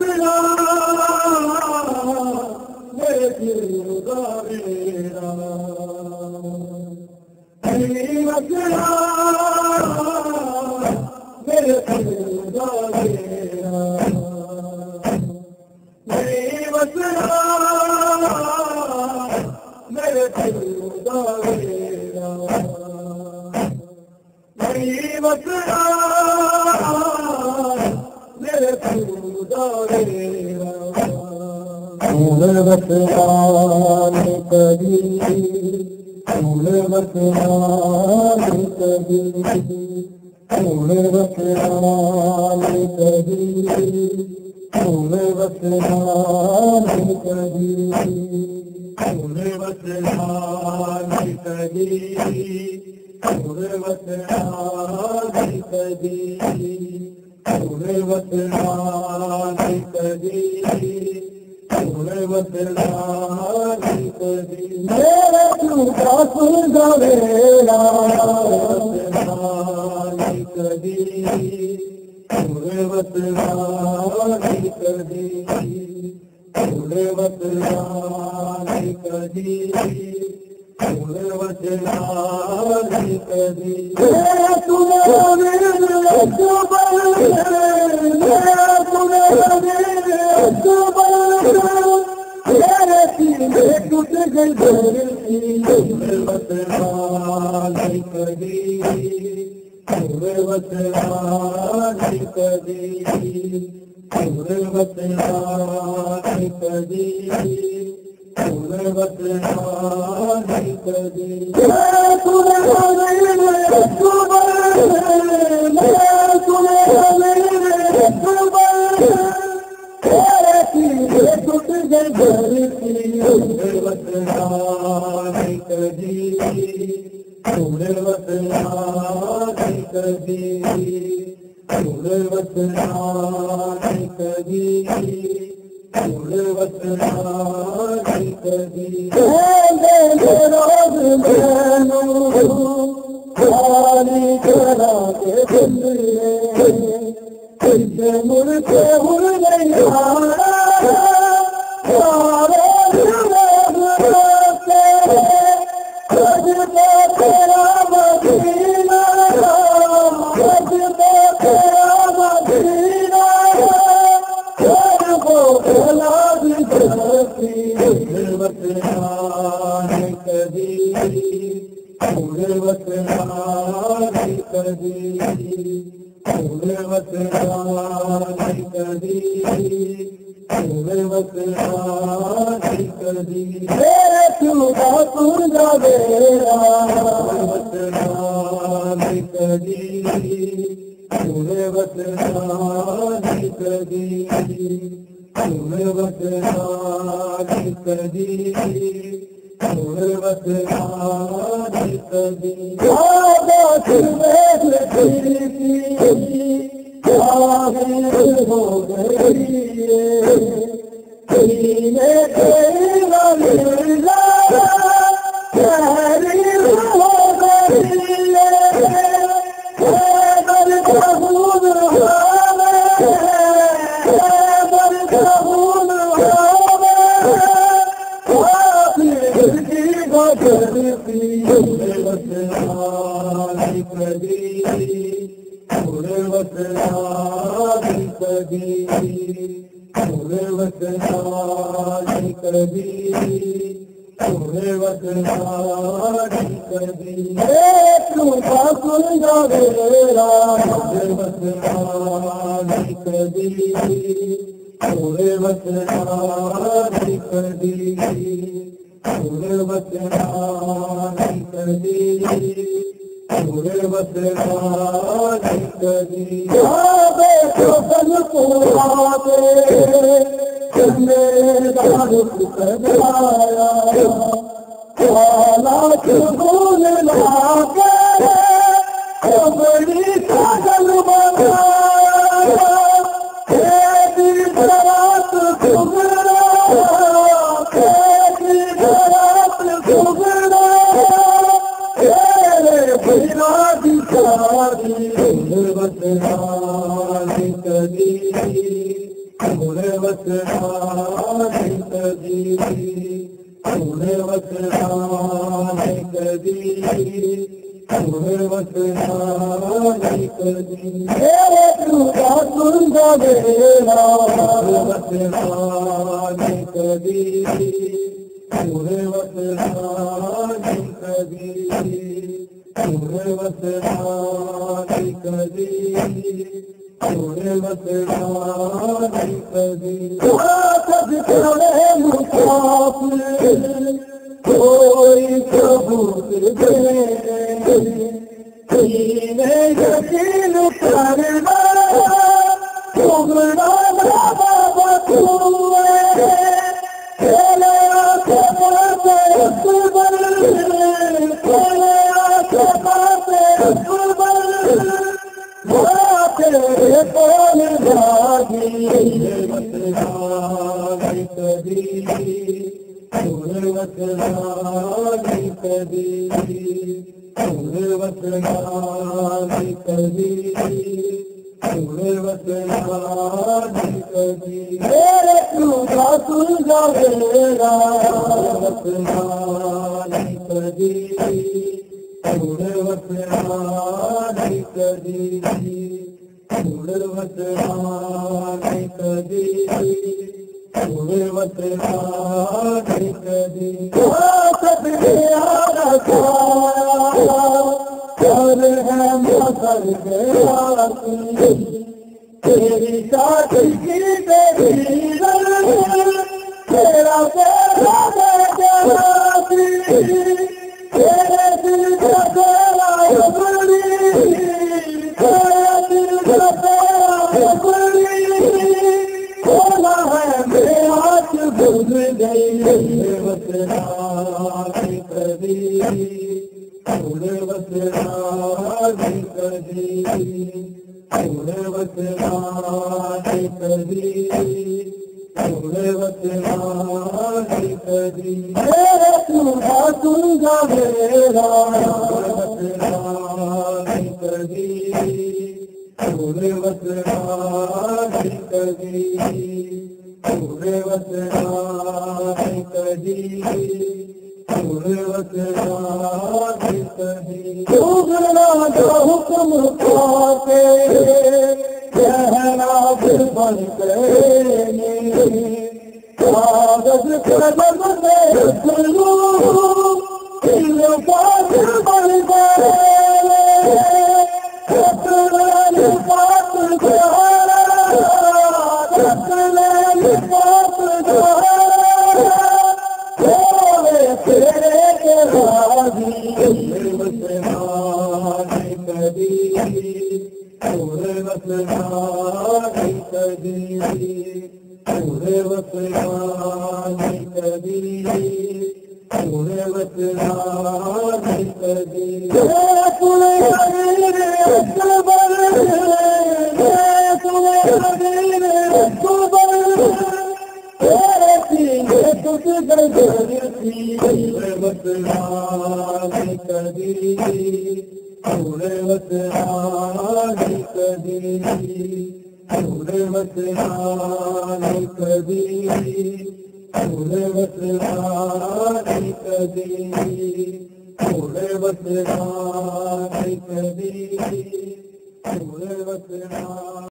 बसरा मेरे गुजारेरा नहीं बसरा मेरे गुजारेरा नहीं बसरा मेरे गुजारेरा नहीं बसरा मेरे गुजारेरा तूने बसरा कभी तूने बसरा कभी तूने बसरा कभी तूने बसरा कभी तूने बसरा कभी तूने बसरा कभी तूने बसरा कभी तूने बसरा कभी मेरे झूठा सुन गवेरा कभी तूने बसरा कभी तूने बसरा कभी तूने बसरा कभी तूने टूट गई तूने बसरा कभी तूने बसरा कभी तूने बसरा कभी तूने बसरा कभी टूट गई तूने बसरा कभी तूने बसरा कभी तूने बसरा कभी तूने बसरा कभी रोज मैनू खाली करा के दिल्ली मुड़ के मुड़ नहीं आना तेरा मदीना तेरा मदीना को भला भी करती बसरा कभी तूने बसरा कभी तूने बसरा कभी तूने बसरा कभी मेरे चूड़ा सुन जावेरा बसरा कभी तूने बसरा कभी तूने बसरा कभी तूने बसरा कभी हो गई सीने तेरा लीला प्यारी हो गई बर कबूल होवे बर कबूल होवे दिल की बदलती बसरा कभी तूने बसरा कभी तूने बसरा कभी तूने बसरा कभी झूठा सुन जावेरा बसरा कभी तूने बसरा कभी तूने बसरा कभी तूने बसरा कभी मेरे दारुक कराया भूल लाके बड़ी पागल बनाया रात घुमरा घुमरा बिना दिखारी बसरा कभी तूने वसनाने कदी थोड़े वसनाने कदी थोड़े वसनाने कदी मेरे तुझा सुंदर बेला वसनाने कदी थोड़े वसनाने कदी थोड़े वसनाने कदी थोड़े वसनाने कदी सब थोड़े मुसाफिर कोई सबूत दे सीने यकीन करना तुमरा बाबा तुए तेरे आसमां पे अकबर तेरे आसमां पे अकबर तेरे कौन भागी वसनाने कदी थोड़े वसनाने कदी थोड़े वसनाने कदी थोड़े वसनाने कदी मेरे तुझा सुलझा मेरा वसनाने कदी थोड़े वसनाने कदी थोड़े वसनाने कदी थोड़े वसनाने कदी सदके आरा कर है मसल गया तेरी सादगी तेरी तेरा तेरा तेरे दिल का तेरा बड़ी तेरे दिल का तेरा बड़ी खोला है मेरे हाथ भूल गई वसनाने कदी थोड़े वसनाने कदी थोड़े वसनाने कदी थोड़े वसनाने कदी मेरे तुझा तुझा मेरा वसनाने कदी थोड़े वसनाने कदी थोड़े वसनाने कदी थोड़े वसनाने कदी डूबना जो हुक्म पाते कहना फिर बन गए कागज कलम में चलू दिल पास बन गए पास गहरा पास तेरे के राजी वसनाने कदी थोड़े वसनाने कदी थोड़े वसनाने कदी थोड़े वसनाने कदी तूने अकबर तूने अकबर तेरे सीने तुझ गजर थी वसनाने कदी थोड़े वसनाने कदी थोड़े वसनाने कदी थोड़े वसनाने कदी थोड़े वसनाने कदी थोड़े वसनाने